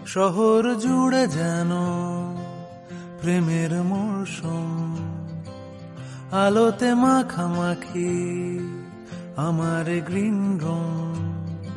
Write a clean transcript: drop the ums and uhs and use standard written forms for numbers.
শহর জুড়ে যেন প্রেমের মরশুম, আলোতে মাখামাখি আমার গ্রিন রুম।